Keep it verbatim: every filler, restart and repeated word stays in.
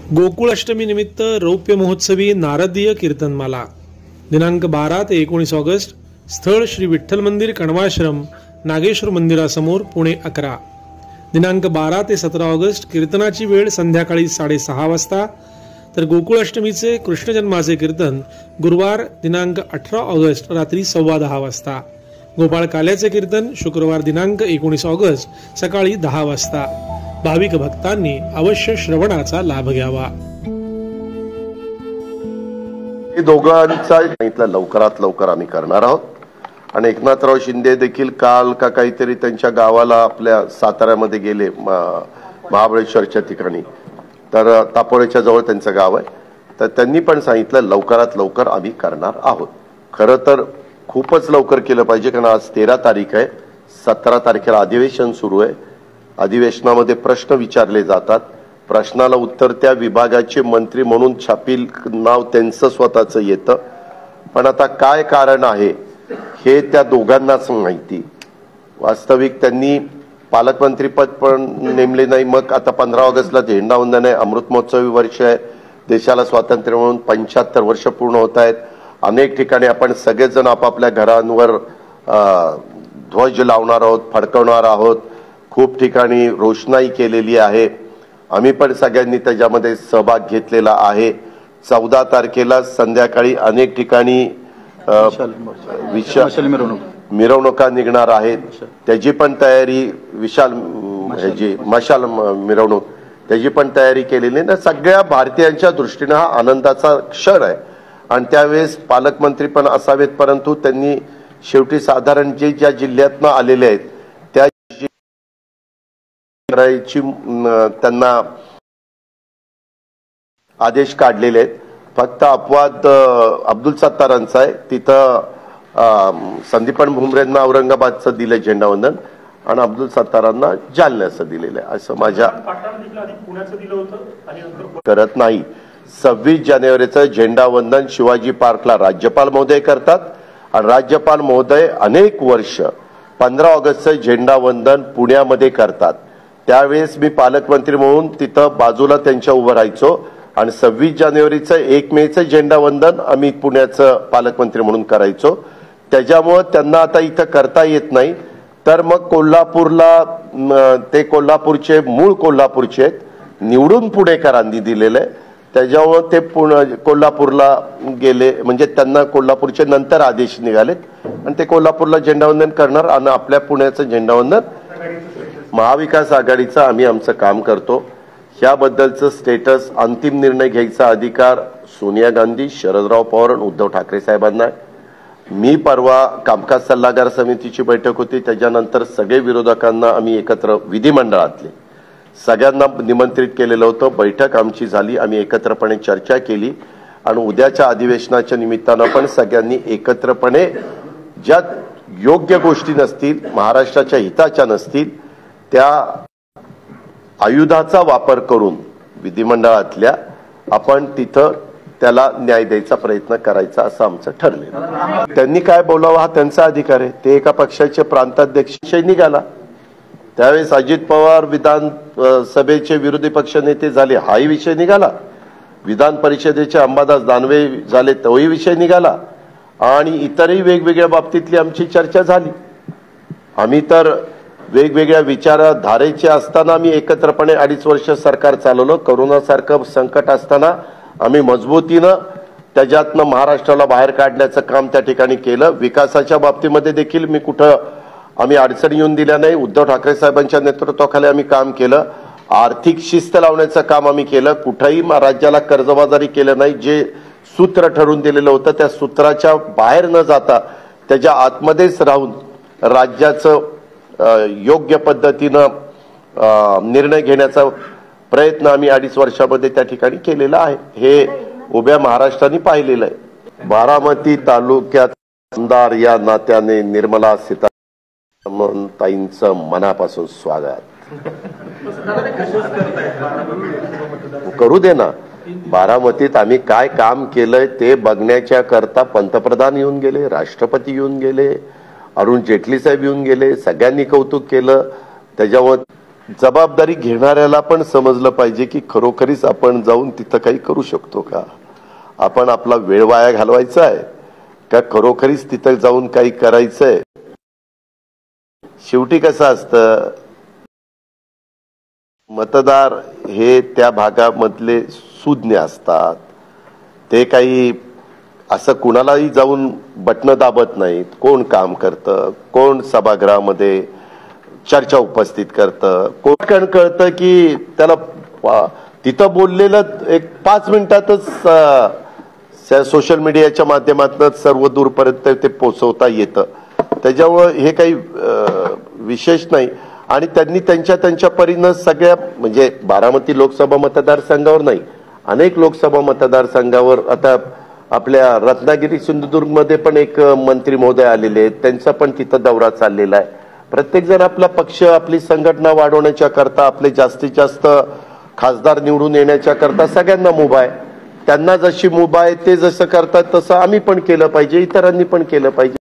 गोकुळ अष्टमी निमित्त रौप्य महोत्सवी नारदीय कीर्तनमाला दिनांक बारा ते एकोणीस ऑगस्ट. स्थळ श्री विठ्ठल मंदिर कण्वाश्रम, नागेश्वर मंदिरासमोर, पुणे अकरा. दिनांक बारा ते सतरा ऑगस्ट कीर्तनाची वेळ संध्याकाळी साडेसहा वाजता. तर गोकुळ अष्टमीचे कृष्ण जन्माचे कीर्तन गुरुवार दिनांक अठरा ऑगस्ट रात्री सव्वा दहा वाजता. गोपाळ काल्याचे कीर्तन शुक्रवार दिनांक एकोणीस ऑगस्ट सकाळी दहा वाजता. भाविक भक्तांनी अवश्य श्रवणाचा लाभ घ्यावा. दोघांचा सांगितलं लवकरात लवकर आम्ही करणार आहोत. आणि एकनाथराव शिंदे देखील काल का काहीतरी त्यांच्या गावाला आपल्या साताऱ्यामध्ये गेले, महाबळेश्वरच्या ठिकाणी, तर तापोळेच्या जवळ त्यांचं गाव आहे. तर त्यांनी पण सांगितलं लवकरात लवकर आम्ही करणार आहोत. खरं तर खूपच लवकर केलं पाहिजे, कारण आज तेरा तारीख आहे. सतरा तारखेला अधिवेशन सुरू आहे. अधिवेशनामध्ये प्रश्न विचारले जातात. प्रश्नाला उत्तर त्या विभागाचे मंत्री म्हणून छापील नाव त्यांचं स्वतःचं येतं. पण आता काय कारण आहे हे त्या दोघांनाच माहिती. वास्तविक त्यांनी पालकमंत्रीपद पण नेमले नाही. मग आता पंधरा ऑगस्टला झेंडावंदन आहे, अमृत महोत्सवी वर्ष आहे, देशाला स्वातंत्र्य म्हणून पंच्याहत्तर वर्ष पूर्ण होत आहेत. अनेक ठिकाणी आपण सगळेजण आपापल्या घरांवर ध्वज लावणार आहोत, फडकवणार आहोत. खूप ठिकाणी रोषणाई केलेली आहे. आम्ही पण सगळ्यांनी त्याच्यामध्ये सहभाग घेतलेला आहे. चौदा तारखेला संध्याकाळी अनेक ठिकाणी विशाल मिरवणुका निघणार आहेत. त्याची पण तयारी, विशाल ह्याची मशाल मिरवणूक, त्याची पण तयारी केलेली ना. सगळ्या भारतीयांच्या दृष्टीने हा आनंदाचा क्षण आहे. आणि त्यावेळेस पालकमंत्री पण असावेत, परंतु त्यांनी शेवटी साधारण जे ज्या जिल्ह्यातनं आलेले आहेत त्या त्यांना आदेश काढलेले आहेत. फक्त अपवाद अब्दुल सत्तारांचा आहे. तिथं संदीपन भुमरेंना औरंगाबादचं दिलं झेंडावंदन आणि अब्दुल सत्तारांना जालन्याचं दिलेलं आहे. असं माझ्या करत नाही. सव्वीस जानेवारीचं झेंडावंदन शिवाजी पार्कला राज्यपाल महोदय करतात. आणि राज्यपाल महोदय अनेक वर्ष पंधरा ऑगस्टचं झेंडावंदन पुण्यामध्ये करतात. त्यावेळेस मी पालकमंत्री म्हणून तिथं बाजूला त्यांच्या उभं राहायचो. आणि सव्वीस जानेवारीचं एक मेचं झेंडावंदन आम्ही पुण्याचं पालकमंत्री म्हणून करायचो. त्याच्यामुळं त्यांना आता इथं करता येत नाही. तर मग कोल्हापूरला, ते कोल्हापूरचे मूळ कोल्हापूरचे आहेत, निवडून पुणेकरांनी दिलेलं आहे. त्याच्यामुळं ते पुणे कोल्हापूरला गेले, म्हणजे त्यांना कोल्हापूरचे नंतर आदेश निघालेत आणि ते कोल्हापूरला झेंडावंदन करणार. आणि आपल्या पुण्याचं झेंडावंदन महाविकास आघाडीचं आम्ही आमचं काम करतो. ह्याबद्दलचं स्टेटस, अंतिम निर्णय घ्यायचा अधिकार सोनिया गांधी, शरदराव पवार आणि उद्धव ठाकरे साहेबांना आहे. मी परवा कामकाज सल्लागार समितीची बैठक होती, त्याच्यानंतर सगळे विरोधकांना आम्ही एकत्र, विधिमंडळातले सगळ्यांना निमंत्रित केलेलं होतं. बैठक आमची झाली, आम्ही एकत्रपणे चर्चा केली. आणि उद्याच्या अधिवेशनाच्या निमित्तानं पण सगळ्यांनी एकत्रपणे ज्या योग्य गोष्टी नसतील, महाराष्ट्राच्या हिताच्या नसतील, त्या आयुधाचा वापर करून विधिमंडळातल्या आपण तिथं त्याला न्याय द्यायचा प्रयत्न करायचा असं आमचं ठरलं. त्यांनी काय बोलावं हा त्यांचा अधिकार आहे. ते एका पक्षाचे प्रांताध्यक्ष निघाला. त्यावेळेस अजित पवार विधान सभेचे विरोधी पक्ष नेते झाले, हाही विषय निघाला. विधान परिषदेचे अंबादास दानवे झाले, तोही विषय निघाला. आणि इतरही वेगवेगळ्या बाबतीतली आमची चर्चा झाली. आम्ही तर वेगवेगळ्या विचारधारेचे असताना आम्ही एकत्रपणे अडीच वर्ष सरकार चालवलं. करोनासारखं संकट असताना आम्ही मजबूतीनं त्याच्यातनं महाराष्ट्राला बाहेर काढण्याचं काम त्या ठिकाणी केलं. विकासाच्या बाबतीमध्ये देखील मी कुठं आम्ही अडचणी येऊन दिल्या नाही. उद्धव ठाकरे साहेबांच्या नेतृत्वाखाली आम्ही काम केलं. आर्थिक शिस्त लावण्याचं काम आम्ही केलं. कुठंही राज्याला कर्जबाजारी केलं नाही. जे सूत्र ठरवून दिलेलं होतं त्या सूत्राच्या बाहेर न जाता त्याच्या आतमध्येच राहून राज्याचं योग्य पद्धतीनं निर्णय घेण्याचा प्रयत्न आम्ही अडीच वर्षामध्ये त्या ठिकाणी केलेला आहे. हे उभ्या महाराष्ट्राने पाहिलेलं आहे. बारामती तालुक्यात आमदार या नात्याने निर्मला सीतारामनताईंचं मनापासून स्वागत करू दे ना. बारामतीत आम्ही काय काम केलंय ते बघण्याच्या करता पंतप्रधान येऊन गेले, राष्ट्रपती येऊन गेले, अरुण जेटली साहेब येऊन गेले, सगळ्यांनी कौतुक केलं. त्याच्यावर जबाबदारी घेणाऱ्याला पण समजलं पाहिजे की खरोखरीच आपण जाऊन तिथं काही करू शकतो का, आपण आपला वेळ वाया घालवायचा आहे का खरोखरीच तिथं जाऊन काही करायचंय. शेवटी कसं असतं, मतदार हे त्या भागामधले सुज्ञ असतात, ते काही असं कुणालाही जाऊन बटणं दाबत नाहीत. कोण काम करतं, कोण सभागृहामध्ये चर्चा उपस्थित करतं, कोण कळतं की त्याला तिथं बोललेलं एक पाच मिनिटातच सोशल मीडियाच्या माध्यमातून सर्व दूरपर्यंत ते पोहोचवता येतं. त्याच्यामुळं हे काही विशेष नाही. आणि त्यांनी त्यांच्या त्यांच्या परीनं सगळ्या, म्हणजे बारामती लोकसभा मतदारसंघावर नाही, अनेक लोकसभा मतदारसंघावर, आता आपल्या रत्नागिरी सिंधुदुर्ग मध्ये पण एक मंत्री महोदय आलेले आहेत, त्यांचा पण तिथं दौरा चाललेला आहे. प्रत्येक जण आपला पक्ष, आपली संघटना वाढवण्याच्या करता, आपले जास्तीत जास्त खासदार निवडून येण्याच्या करता सगळ्यांना मुभा आहे. त्यांना जशी मुभा आहे ते जसं करतात तसं आम्ही पण केलं पाहिजे, इतरांनी पण केलं पाहिजे.